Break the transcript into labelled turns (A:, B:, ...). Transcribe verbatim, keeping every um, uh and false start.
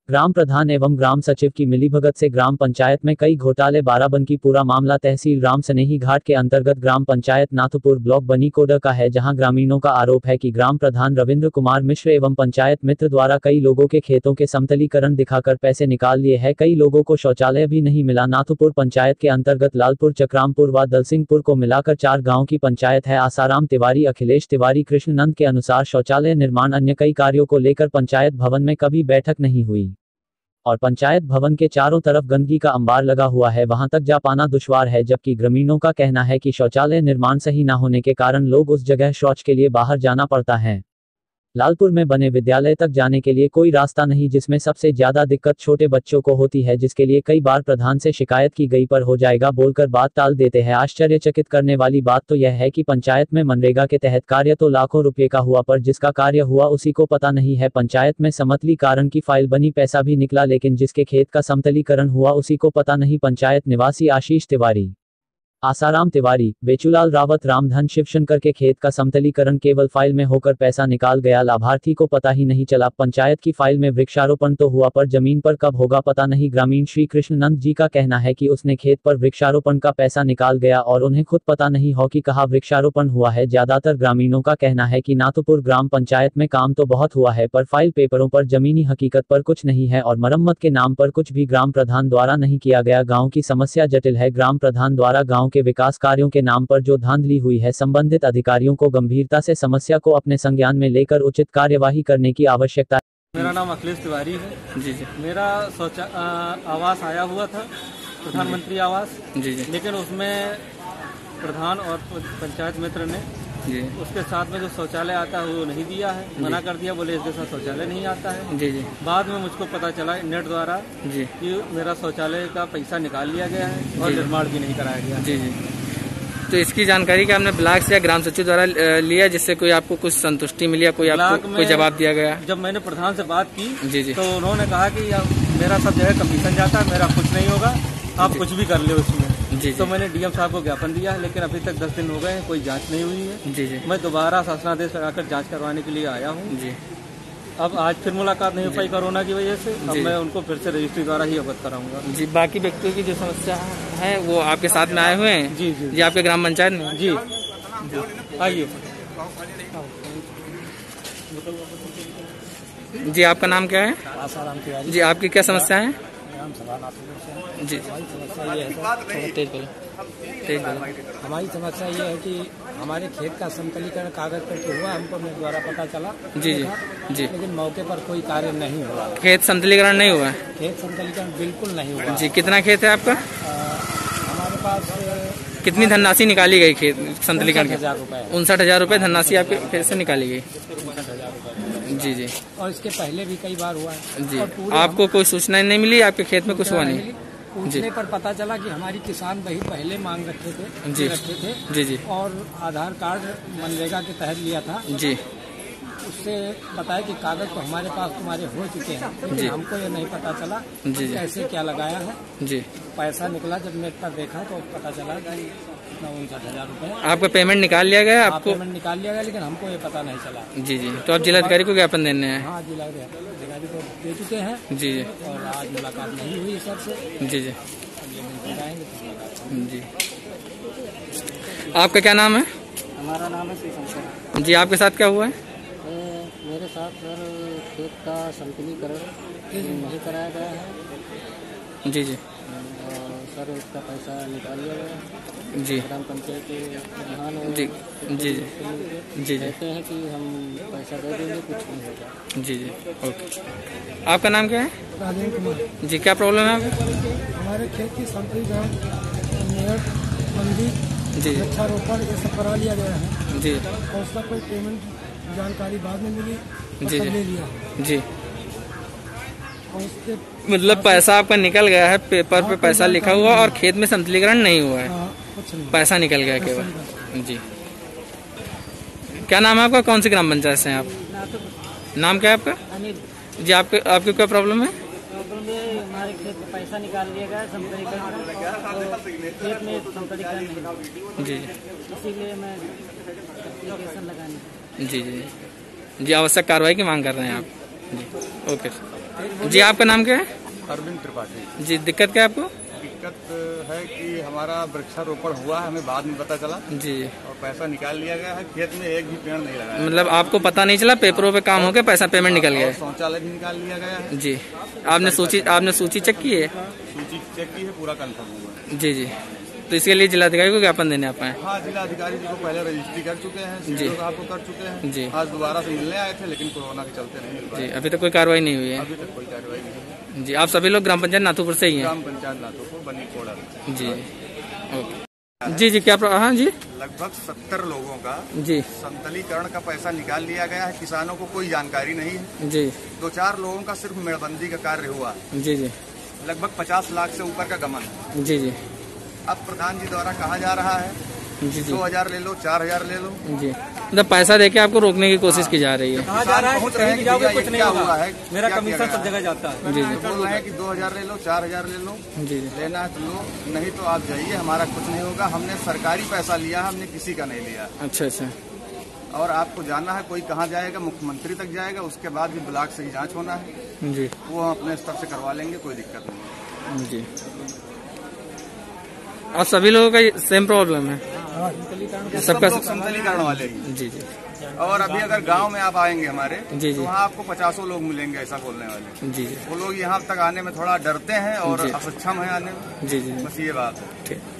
A: ग्राम प्रधान एवं ग्राम सचिव की मिलीभगत से ग्राम पंचायत में कई घोटाले। बाराबंकी पूरा मामला तहसील राम सनेही घाट के अंतर्गत ग्राम पंचायत नाथपुर ब्लॉक बनीकोडा का है, जहां ग्रामीणों का आरोप है कि ग्राम प्रधान रविंद्र कुमार मिश्र एवं पंचायत मित्र द्वारा कई लोगों के खेतों के समतलीकरण दिखाकर पैसे निकाल लिए हैं। कई लोगों को शौचालय भी नहीं मिला। नाथपुर पंचायत के अंतर्गत लालपुर, चक्रामपुर व दलसिंहपुर को मिलाकर चार गाँव की पंचायत है। आसाराम तिवारी, अखिलेश तिवारी, कृष्णनंद के अनुसार शौचालय निर्माण अन्य कई कार्यों को लेकर पंचायत भवन में कभी बैठक नहीं हुई और पंचायत भवन के चारों तरफ गंदगी का अंबार लगा हुआ है, वहां तक जा पाना दुश्वार है। जबकि ग्रामीणों का कहना है कि शौचालय निर्माण सही न होने के कारण लोग उस जगह शौच के लिए बाहर जाना पड़ता है। लालपुर में बने विद्यालय तक जाने के लिए कोई रास्ता नहीं, जिसमें सबसे ज्यादा दिक्कत छोटे बच्चों को होती है, जिसके लिए कई बार प्रधान से शिकायत की गई पर हो जाएगा बोलकर बात टाल देते हैं। आश्चर्यचकित करने वाली बात तो यह है कि पंचायत में मनरेगा के तहत कार्य तो लाखों रुपए का हुआ, पर जिसका कार्य हुआ उसी को पता नहीं है। पंचायत में समतलीकरण की फाइल बनी, पैसा भी निकला, लेकिन जिसके खेत का समतलीकरण हुआ उसी को पता नहीं। पंचायत निवासी आशीष तिवारी, आसाराम तिवारी, बेचूलाल रावत, रामधन शिवशंकर के खेत का समतलीकरण केवल फाइल में होकर पैसा निकाल गया, लाभार्थी को पता ही नहीं चला। पंचायत की फाइल में वृक्षारोपण तो हुआ, पर जमीन पर कब होगा पता नहीं। ग्रामीण श्री कृष्णनंद जी का कहना है कि उसने खेत पर वृक्षारोपण का पैसा निकाल गया और उन्हें खुद पता नहीं हो कि कहाँ वृक्षारोपण हुआ है। ज्यादातर ग्रामीणों का कहना है कि नाथपुर ग्राम पंचायत में काम तो बहुत हुआ है, पर फाइल पेपरों पर जमीनी हकीकत पर कुछ नहीं है और मरम्मत के नाम पर कुछ भी ग्राम प्रधान द्वारा नहीं किया गया। गाँव की समस्या जटिल है। ग्राम प्रधान द्वारा गाँव के विकास कार्यों के नाम पर जो धांधली हुई है, संबंधित अधिकारियों को गंभीरता से समस्या को अपने संज्ञान में लेकर उचित कार्यवाही करने की आवश्यकता है।
B: मेरा नाम अखिलेश तिवारी है। जी जी। मेरा शौचा आवास आया हुआ था, प्रधानमंत्री आवास। जी जी। लेकिन उसमें प्रधान और पंचायत मित्र ने जी उसके साथ में जो शौचालय आता है वो नहीं दिया है, मना कर दिया, बोले इसके साथ शौचालय नहीं आता है। जी जी। बाद में मुझको पता चला नेट द्वारा जी कि मेरा शौचालय का पैसा निकाल लिया गया है और निर्माण भी नहीं कराया गया। जी जी।
C: तो इसकी जानकारी क्या आपने ब्लॉक से या ग्राम सचिव द्वारा लिया, जिससे कोई आपको कुछ संतुष्टि मिली या कोई आपको कोई जवाब दिया गया?
B: जब मैंने प्रधान से बात की जी जी तो उन्होंने कहा कि मेरा सब जगह कमीशन जाता है, मेरा कुछ नहीं होगा, आप कुछ भी कर ले उसमें। जी तो मैंने डीएम साहब को ज्ञापन दिया है, लेकिन अभी तक दस दिन हो गए, कोई जांच नहीं हुई है। जी जी। मैं दोबारा शासनादेश लगाकर जांच करवाने के लिए आया हूँ। जी। अब आज फिर मुलाकात नहीं हो पाई कोरोना की वजह से, अब मैं उनको फिर से रजिस्ट्री द्वारा ही अवगत कराऊंगा।
C: जी। बाकी व्यक्तियों की जो समस्या है वो आपके साथ में आए हुए हैं?
B: जी जी।
C: जी आपके ग्राम पंचायत में?
B: जी। आइए।
C: जी आपका नाम क्या है?
D: आसाराम तिवारी।
C: जी आपकी क्या समस्या है?
D: जी समस्या ये है, तेज बोलो तेज बोलो हमारी समस्या ये है कि हमारे खेत का समतलीकरण कागज पर तो हुआ, हमको मेरे द्वारा पता चला। जी जी जी। लेकिन मौके पर कोई कार्य नहीं हुआ।
C: खेत समतलीकरण नहीं हुआ?
D: खेत समतलीकरण बिल्कुल नहीं हुआ।
C: जी। कितना खेत है आपका?
D: हमारे पास
C: कितनी धनराशि निकाली गई खेत समतलीकरण?
D: हजार रुपए
C: उनसठ हजार रूपए धनराशि आपके खेत से निकाली गई?
D: उनसठ हजार रुपए।
C: जी जी।
D: और इसके पहले भी कई बार हुआ है।
C: जी। आपको कोई सूचना नहीं मिली? आपके खेत में कुछ हुआ नहीं?
D: पूछने पर पता चला कि हमारी किसान वही पहले मांग रखे थे जी रखे थे
C: जी जी
D: और आधार कार्ड मनरेगा के तहत लिया था जी। उससे बताया कि कागज तो हमारे पास तुम्हारे हो चुके हैं, लेकिन हमको ये नहीं पता चला जी कैसे क्या लगाया है। जी। पैसा निकला जब नेट पर देखा तो पता चला कि उनसठ हजार रूपए
C: आपका पेमेंट निकाल लिया गया? आपको
D: पेमेंट निकाल लिया गया, लेकिन हमको ये पता नहीं चला।
C: जी जी। तो आप जिलाधिकारी को ज्ञापन देने हैं?
D: हाँ, जिलाधिकारी को दे चुके हैं। जी जी। और आज मुलाकात नहीं हुई सर से।
C: जी जी जी। आपका क्या नाम है?
E: हमारा नाम है शिवशंकर।
C: जी। आपके साथ क्या हुआ है?
E: मेरे साथ सर खेत का समतलीकरण नहीं कराया गया है।
C: जी जी।
E: और सर उसका पैसा निकाल लिया गया
C: जी।
E: ग्राम पंचायत के प्रधान
C: जी जी जी
E: कहते हैं कि हम पैसा दे देंगे, कुछ नहीं होगा।
C: जी जी। ओके। आपका नाम क्या है?
D: राजेंद्र कुमार।
C: जी। क्या प्रॉब्लम है आपको?
D: हमारे खेत की समतलीकरण नेट बंदी
C: जी
D: वृक्षारोपण ये सब करा लिया गया है
C: जी।
D: और उसका कोई पेमेंट जानकारी बाद में मिली
C: जी
D: ले लिया
C: जी।
D: और उसके
C: मतलब पैसा आपका निकल गया है, पेपर पे पैसा लिखा हुआ और खेत में समतलीकरण नहीं हुआ है, पैसा निकल गया केवल। जी। क्या नाम है आपका? कौन सी ग्राम पंचायत से हैं आप? नाम क्या है आपका? जी। आपके आपकी क्या प्रॉब्लम है?
E: हमारे खेत में पैसा निकाल लिया गया समतलीकरण, खेत में समतलीकरण नहीं।
C: जी।
E: इसीलिए मैं एप्लीकेशन लगाने।
C: जी जी जी। आवश्यक कार्रवाई की मांग कर रहे हैं आप? जी। ओके। जी आपका नाम क्या है?
F: अरविंद त्रिपाठी।
C: जी दिक्कत क्या है आपको?
F: दिक्कत है कि हमारा वृक्षारोपण हुआ है, हमें बाद में पता चला
C: जी
F: और पैसा निकाल लिया गया है, खेत में एक भी पेड़ नहीं लगा।
C: मतलब आपको पता नहीं चला, पेपरों पे काम हो गया, पैसा पेमेंट निकल गया है?
F: शौचालय भी निकाल लिया गया है।
C: जी आपने सूची आपने सूची चेक की है?
F: सूची चेक की है, पूरा कंफर्म हुआ।
C: जी जी तो इसके लिए जिलाधिकारी को ज्ञापन देने आप आए?
F: हाँ, जिलाधिकारी जी को पहले रजिस्ट्री कर चुके हैं, जी आपको कर चुके हैं
C: जी।
F: आज दोबारा से मिलने आए थे, लेकिन कोरोना के चलते नहीं मिल पाए।
C: जी अभी तक कोई कार्रवाई नहीं हुई है?
F: अभी तक कोई कार्रवाई नहीं हुई।
C: जी आप सभी लोग ग्राम पंचायत नाथूपुर से ही हैं?
F: ग्राम पंचायत नाथूपुर बनी कोड़ा।
C: जी ओके। जी जी क्या? हाँ जी
F: लगभग सत्तर लोगों का
C: जी
F: संतलीकरण का पैसा निकाल लिया गया है। किसानों को कोई जानकारी नहीं है।
C: जी
F: दो चार लोगों का सिर्फ मेड़बंदी का कार्य हुआ।
C: जी जी
F: लगभग पचास लाख से ऊपर का गमन है।
C: जी जी
F: अब प्रधान जी द्वारा कहा जा रहा है
C: जी जी
F: दो हजार ले लो, चार हजार ले लो।
C: जी मतलब पैसा देके आपको रोकने की कोशिश की जा रही है?
B: कहा जा रहा है
F: पहुंच रहे हैं कि भैया ये क्या हुआ है,
B: मेरा
F: क्या
B: कमीशन
F: किया
B: सब
F: गया
B: जगह जाता है।
C: जी जी
F: बोल रहे हैं कि दो हजार ले लो, चार हजार ले लो,
C: जी जी
F: लेना है तो लो, नहीं तो आप जाइए, हमारा कुछ नहीं होगा। हमने सरकारी पैसा लिया, हमने किसी का नहीं लिया।
C: अच्छा अच्छा।
F: और आपको जाना है, कोई कहाँ जाएगा, मुख्यमंत्री तक जाएगा, उसके बाद भी ब्लॉक से ही जांच होना है।
C: जी
F: वो हम अपने स्तर से करवा लेंगे, कोई दिक्कत नहीं।
C: जी और सभी लोगों का सेम प्रॉब्लम है?
F: सबका संतलीकरण वाले ही।
C: जी जी
F: और अभी अगर गांव में आप आएंगे हमारे
C: जी
F: तो वहाँ आपको पचासों लोग मिलेंगे ऐसा बोलने वाले।
C: जी जी
F: वो लोग यहाँ तक आने में थोड़ा डरते हैं और असक्षम है आने में।
C: जी जी
F: बस ये बात है।
C: ठीक।